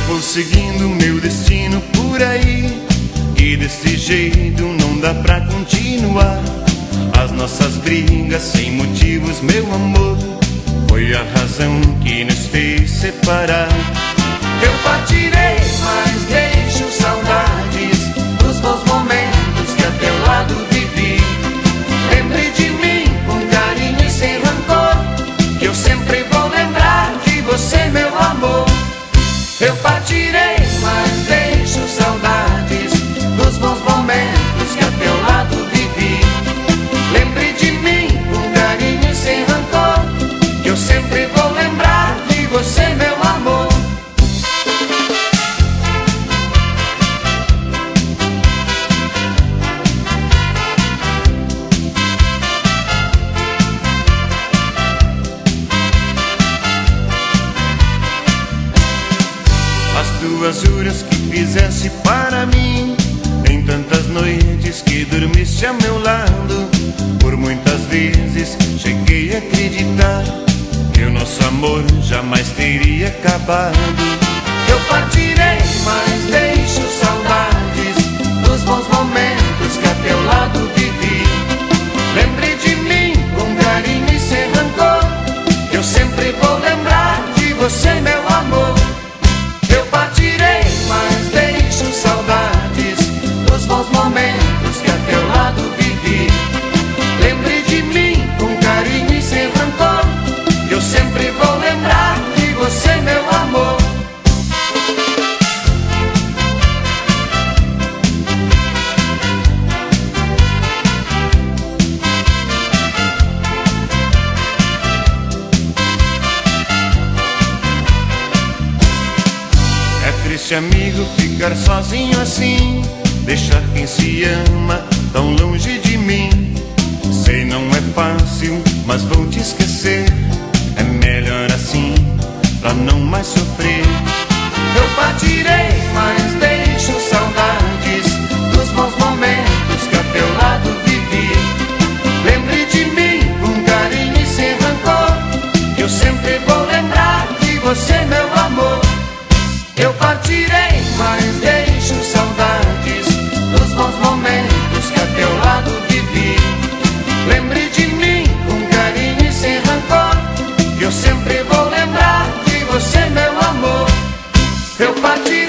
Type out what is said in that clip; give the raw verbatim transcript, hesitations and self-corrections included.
vou seguindo meu destino por aí, e desse jeito não dá pra continuar. As nossas brigas sem motivos, meu amor, foi a razão que nos fez separar. Eu partirei, mas deixo saudades dos bons momentos que a teu lado vivi. Lembre de mim com carinho e sem rancor, que eu sempre vou lembrar de você, meu amor. Eu partirei, mas deixo saudades dos bons momentos que a teu lado vivi. Lembre de mim com carinho e sem rancor, que eu sempre vou lembrar de você, meu amor. As tuas juras que fizeste para mim, em tantas noites que dormiste a meu lado, por muitas vezes cheguei a acreditar que o nosso amor jamais teria acabado. Eu partirei, mas deixo saudades dos bons momentos que a teu lado vivi. Lembre de mim com carinho e sem rancor, que eu sempre vou lembrar de você, meu amor. Eu partirei, mas deixo saudades dos bons momentos que a teu lado vivi. Lembre de mim com carinho e sem rancor, que eu sempre vou lembrar de você, meu amor. É triste, amigo, ficar sozinho assim, deixar quem se ama tão longe de mim. Sei, não é fácil, mas vou te esquecer. É melhor assim, pra não mais sofrer. Eu partirei, mas deixo saudades dos bons momentos que a teu lado vivi. Lembre de mim com carinho e sem rancor, que eu sempre vou lembrar de você, meu amor. Eu partirei, mas deixo saudades dos bons momentos que a teu lado vivi. Lembre de mim com carinho e sem rancor, que eu sempre vou lembrar de você, meu amor. Eu partirei.